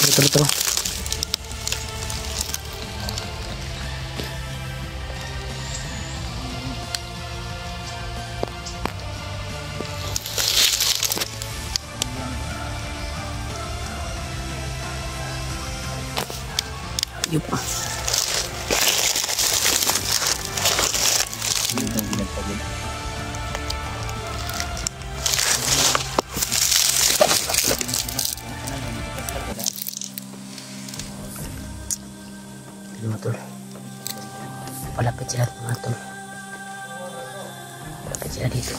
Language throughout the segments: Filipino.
Betul. Ayup ah. Mga tol, palapit sila mga tol, palapit sila dito.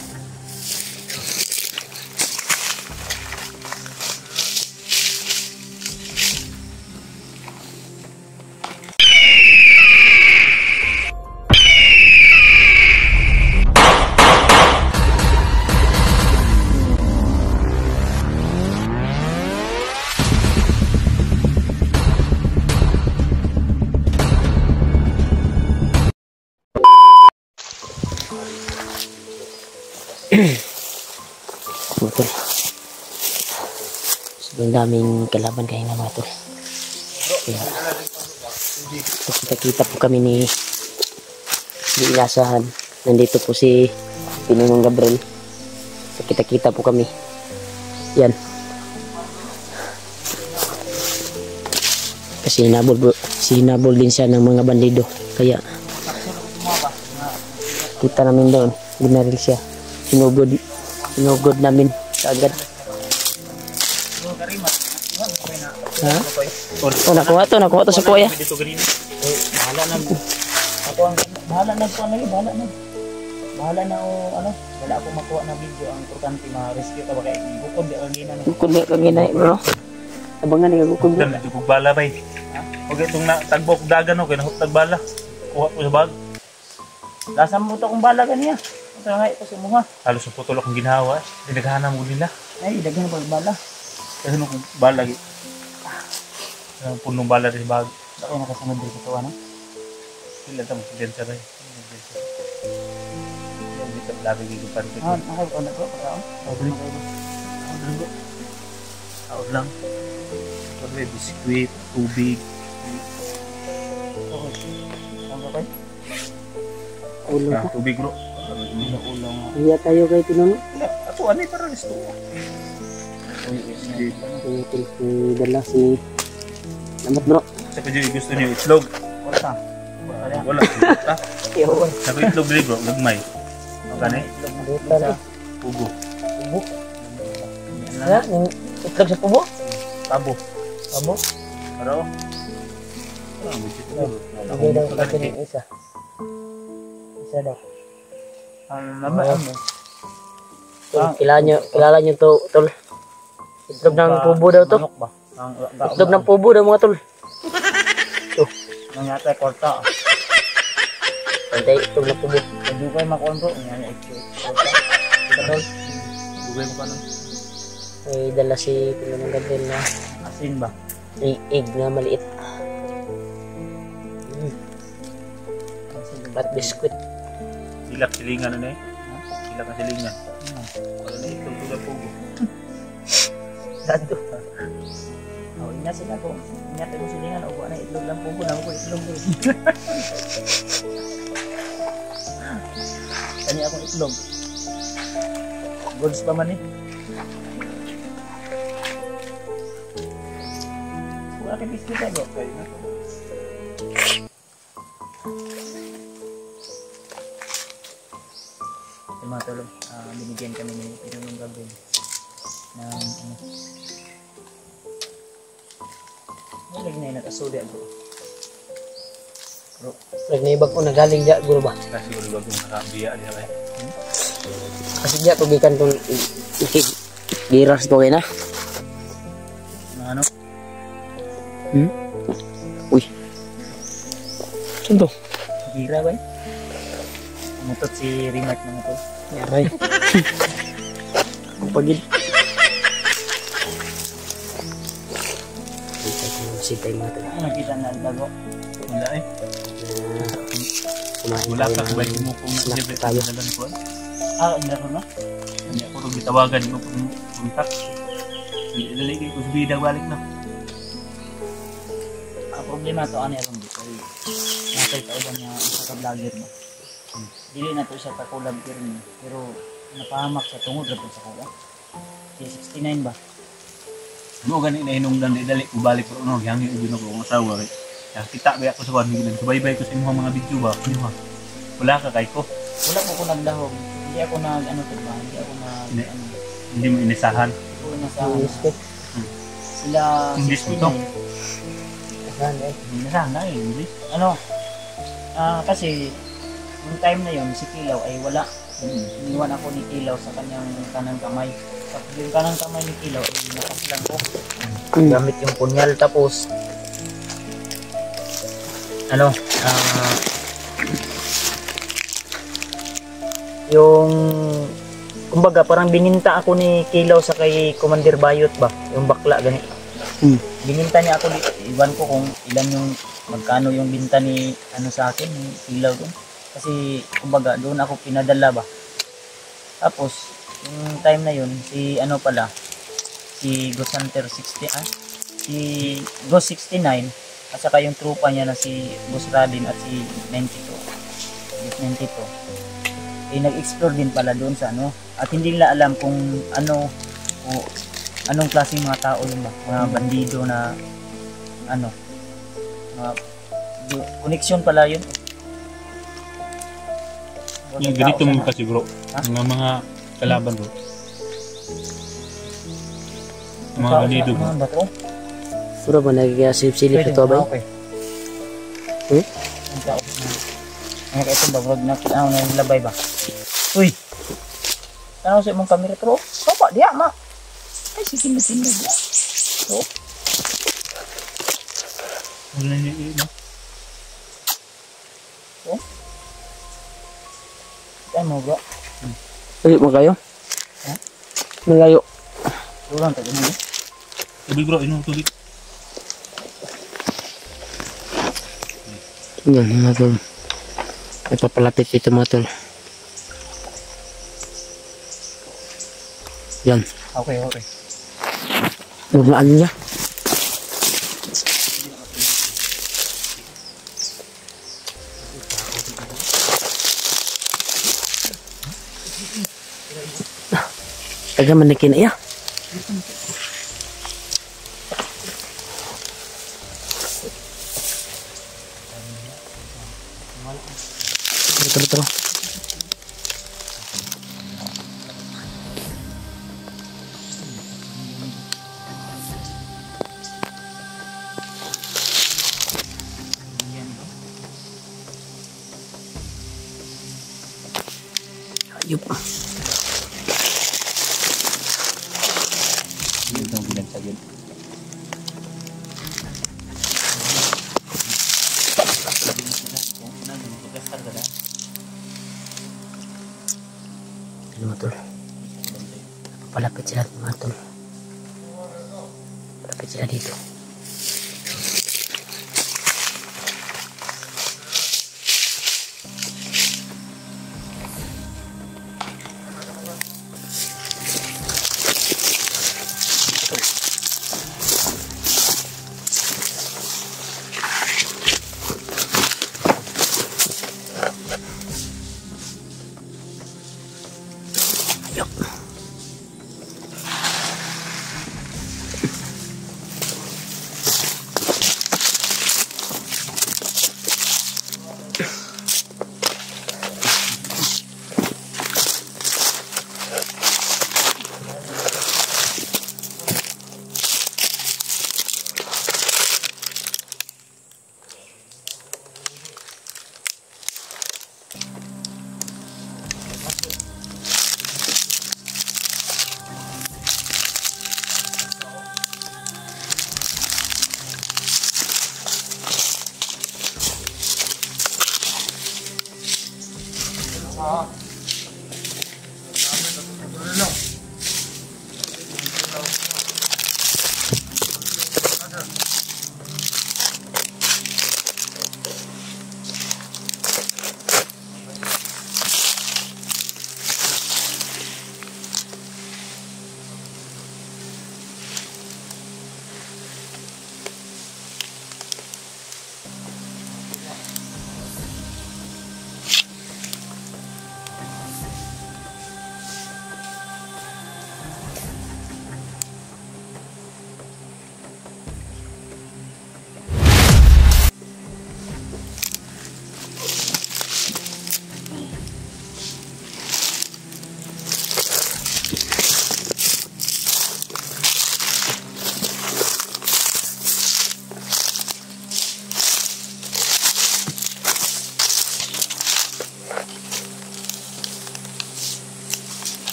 Mga tol, sobrang daming kalaban kaya nga mga tol. Kaya kita po kami ni Ilasahan. Nandito po si Pinunong Gabriel. So kita po kami. Yan, kasi sinabol din siya ng mga bandido, kaya kita namin doon, binaril siya. Sinugod namin agad. Ha? Oh, nakuha to sa kuya. Bahala na o ano, wala ako makuha na video. Ang importante ma-rescue ka ba kaya bukod di kagina na. Bukod di kagina bro. Abangan ni bukod mo. Dami ko bala bay. Okay itong tagbok dagan o kaya nahutag bala. Kuha ko sa bag. Lasam mo to kung bala ganiya. Ito nga ito sa mga. Halos sa putol akong ginawa. Dinaghanan mo nila. Ay, daghan ba bala? Kasi nung bala gitu. Punong bala rin bag. Ako nakasunod dito ito ano. Sila tamo si Densa bay. Dito labi dito pa rin. Ako na ko pagkaon. Out lang. May biskuit, tubig. Ulo. Tubig bro. Iya tayo kay Pinunong. Ako ano para resto. Dala si Lamat bro. Sa kanya gusto niyo itlog. Wala. Sa itlog bro, lagmay. Magkano? Pugo. Ya, itlog sa pubo? Tabo. Pero Lagay daw natin yung isa. Isa daw. Kilala nyo to, tol. Itlog ng pubo daw to. Itlog ng pubo daw mga tol. Nangyata korta. Pantay, itlog ng pubo. Hindi kayo makonto. Nangyata korta. Tol. Dugay mo ka nun. May dala si Pinunong Gabriel na asin ba? egg na maliit. At biskuit. Ilak silingan na eh. Ilak na silingan. Wala na itlog ko na pugo. Dado. Inya sila ko. Inya tayo silingan. O na itlog lang pugo. Naku ko itlog ko. Kanya akong itlog. Goods pa man eh. Wala kang biskuit na bro. Mga tulong, binigyan kami ni Pinunong Gabriel ng ano. May na yung nakasuli bro. Nagnaibag ko na galing dyan, guro ba? Kasi guro bagong nakabiya niya kayo. Kasi dyan, tugikan kong giras to kayo na. Ano? Uy. Saan to? Gira ba eh? Umutot si Rimark mga to. Yaray. Kung pagid. Sintay mga ito. Nakita na ang bago. Wala eh. Wala ka ba yung mukong snack tayo. Meron na. Hindi ako rin gitawagan mo kung kontak. Ilalagay ko sa bida balik na. problema to ani aron di kay natay kauban niya isa ka vlogger mo. Dili na to siya kakulab pero napahamak sa tungod ra pud sa kuha. Kay 69 ba? Mo gani na hinungdan di dali ko balik pero no yang yung ko ang asawa kay. Ya kita ba ako sa kuan ginan subaybay ko sa imong mga video ba. Inyo ha. Wala ka kay ko. Wala po ko nagdahog. Hindi ako nag ano to ba? Hindi ako nag ano. Hindi mo inisahan. Hindi ko inasahan. English. Sila English mo 69. to? Inasahan na English. Ano? Kasi yung time na yon si Kilaw ay wala. Iniwan ako ni Kilaw sa kanyang kanang kamay. Sa yung kanang kamay ni Kilaw ay nakaslang ko. Gamit yung punyal tapos ano yung kumbaga parang bininta ako ni Kilaw sa kay Commander Bayot ba yung bakla gani bininta niya ako iwan ko kung ilan yung magkano yung binta ni ano sa akin ni Kilaw doon kasi kumbaga doon ako pinadala ba tapos yung time na yun si ano pala si Ghost Hunter 60 si Ghost 69 at saka yung trupa niya na si Ghost Radin at si 92 Ghost 92 eh nag-explore din pala doon sa ano at hindi nila alam kung ano o anong klaseng mga tao yun ba mga bandido na ano mga connection pala yun Yung ganito mo kasi bro. Mga kalaban bro. Mga ganito bro. Mga bato Puro ba nagkasilip-silip ito ba? okay. Ang ito ba, wag na kinaw na yung labay ba? Uy! Ano sa imong kamera pero? Sopa, diya ma! Ay, sige na diya. So? Wala niya yun. So? Kaya mo bro? Ulit mo kayo? Ha? Malayo. Durang tayo mo. Tubig bro, inom tubig. Yan mga tol. May papalapit dito mga tol. Yan. Okay, okay. Nurlaan niya. Taga manikin iya. Betul. Ayup. Ito ang pinagsagin. Mga tol. Palapit sila mga tol. Palapit sila dito.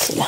Sila.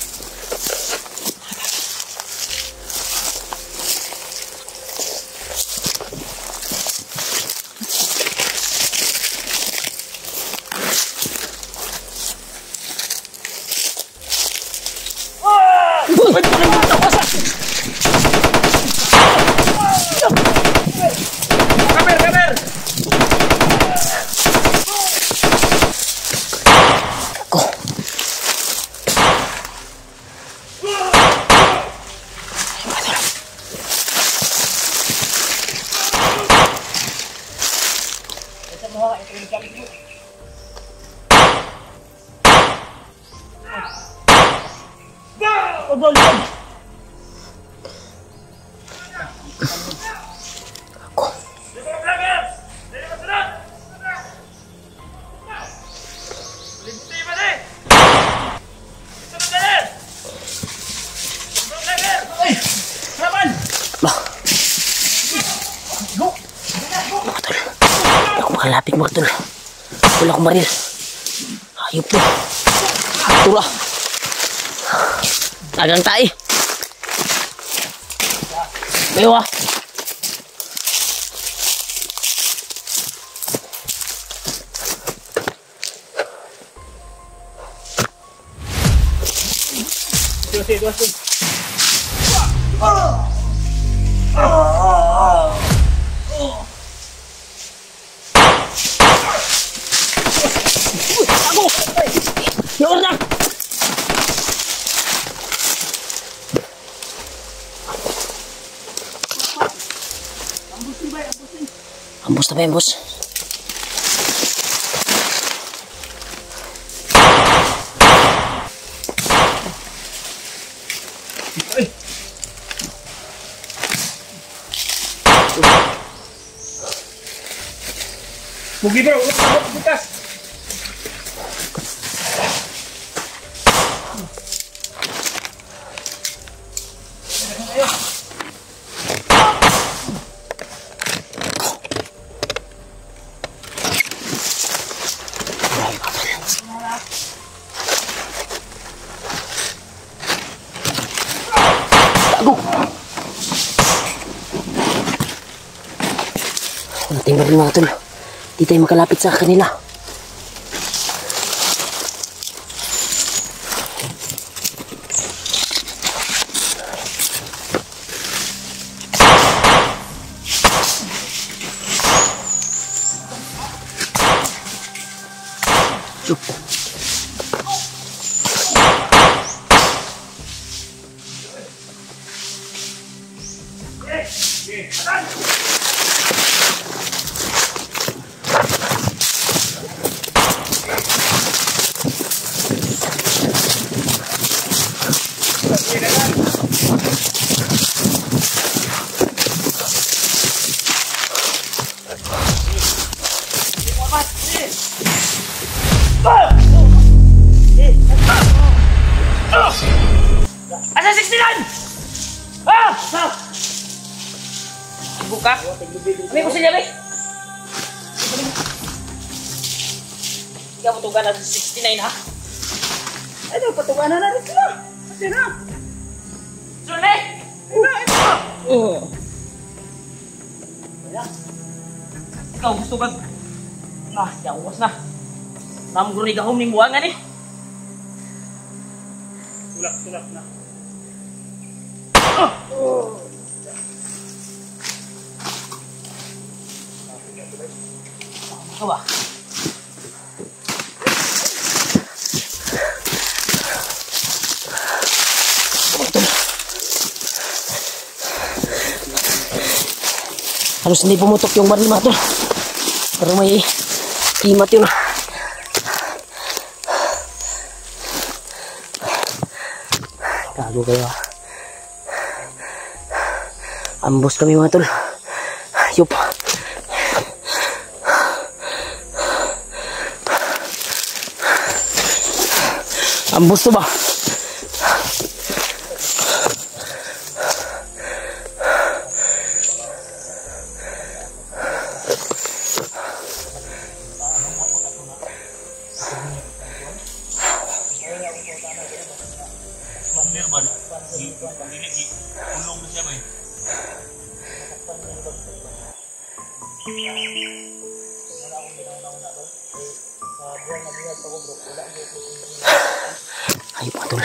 Malapit mga tol. Wala akong maril. Ayop to. Tura. Tagang tae. Bayo ah. Ambos na ba yan, boss? Mugi bro, ulat bukas. Tingnan rin mga tol. Di tayo makalapit sa kanila. Asa 69! Ah! Buka. Kami ko sila, be. Ikaw patugan na 69, ha? Ano, patugan na rin sila. Kasi na. Sunay! Wala. Ikaw gusto ba? Ah, yawas na. Namguro ni gahom ning buwangan eh. Tulak na. Coba. Harus hindi pumutok yung baril mga tol. Pero may kimat yun. Gago kayo ah. Ambos kami mga tol. Yup. Ambos to ba? Clear ba? Dili ulong na siya ba? Ay, patol.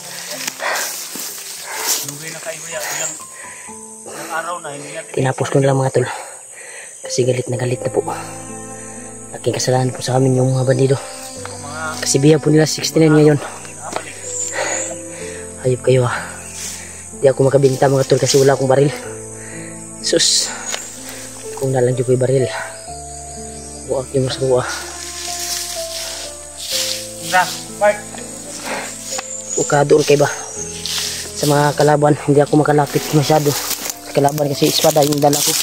Lugay na kayo ya, ilang araw na hindi natin. Tinapos ko na lang mga tol. Kasi galit na po. Laking kasalanan po sa amin yung mga bandido. Kasi biya po nila 69 ngayon. Hayop kayo ha. Hindi ako makabinta mga tol kasi wala akong baril. Sus. Kung nalang dyan ko yung baril. Buwak yung mas buwa. Mark. Doon kayo ba? Sa mga kalaban, hindi ako makalapit masyado. Sa kalaban kasi espada yung dala ko.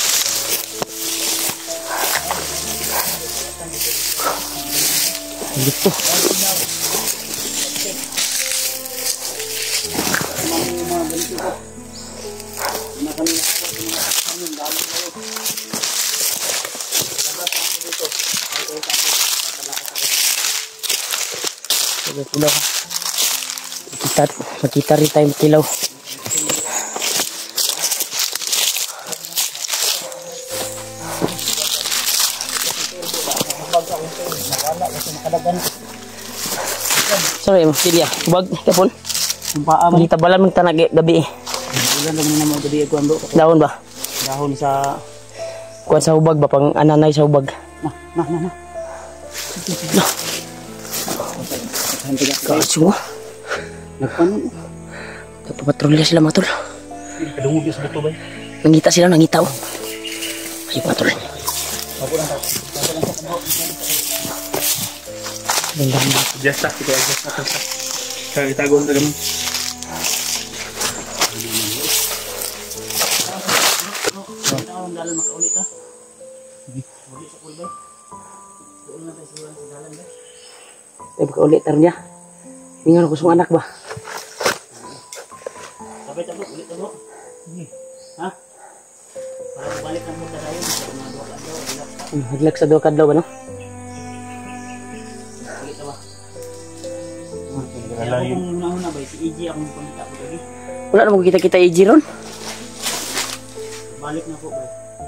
Dito. Makita rin tayo makilaw. Sorry, Silya. Hubag, kapon. Kita balam ng tanag gabi. Ulan naman naman gabi ako ando. Dahon ba? Dahon sa Kuan sa hubag ba? Pang ananay sa hubag. na. Kaso mo. Nagpanon. Nagpapatrolya sila mga tol. Kadungog yung sa buto ba? Nangita sila, nangita oh. Ayun mga tol. Adjust na, kita adjust na. Kaya itago na kami. Ang dalan makaulit ha. Ulit sa kulbay. Doon na tayo sa dalan ba? Tayo pagkaulit tayo niya. Mingan ako sa anak ba? Sabay tabok, ulit tabok. Ha? Para balik ang punta tayo. Mga dua kadlaw, relax ka. Naglag sa 2 kadlaw ba no? Ulit tabok. Wala Ako yun. kung una-una ba, si EJ akong pamita ko lagi. Wala na magkita-kita AG ron. Balik na po ba?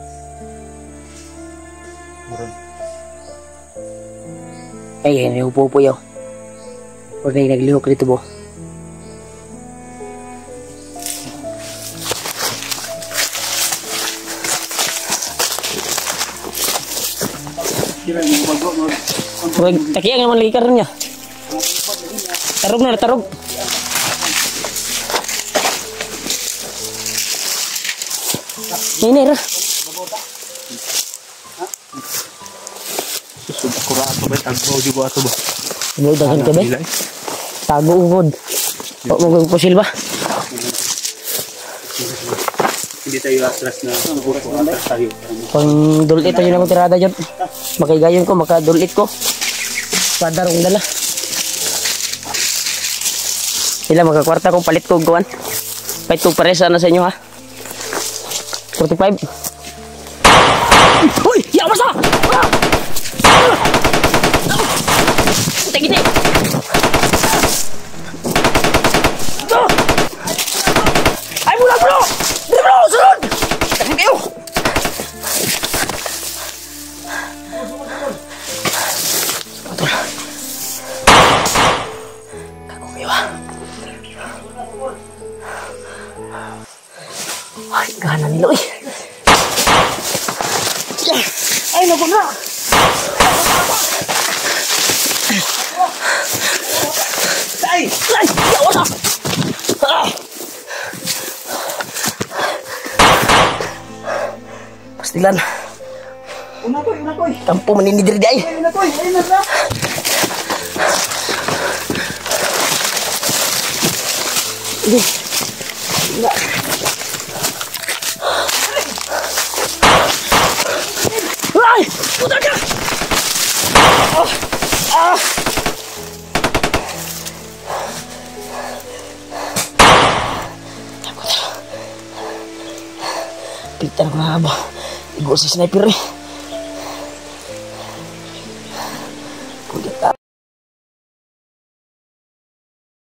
Ay, upo-upo yaw. Huwag na yung naglihok dito bo. Huwag, takiya nga man lagi karon niya. Tarog na, tarog. Ini ra. Sudah kurang ato ba? Tagbaw juga ato ba? Ano dagan ka ba? Ilay. Tago ugod. O mo pusil ba? Hindi tayo atras na atras tayo. Pang dulit tayo na tirada jud. Makaigayon ko, makadulit ko. Padarong dala. Sila magkakwarta kong palit ko gawan. Pait ko paresa na sa inyo ha. 45. Uy! Yawas na! Gini. Ay mula bro! Dili bro! Sunod! Takin kayo! Kago kayo ha. Ay, gana nila eh. Ay, naku na! Ay! Ay! Yawas na! Pastilan. Unakoy. Tampo maninidir di ay. Unakoy, ayun na. Hindi. Ay! Puta ka! Kita na mga haba. Igo si sniper eh.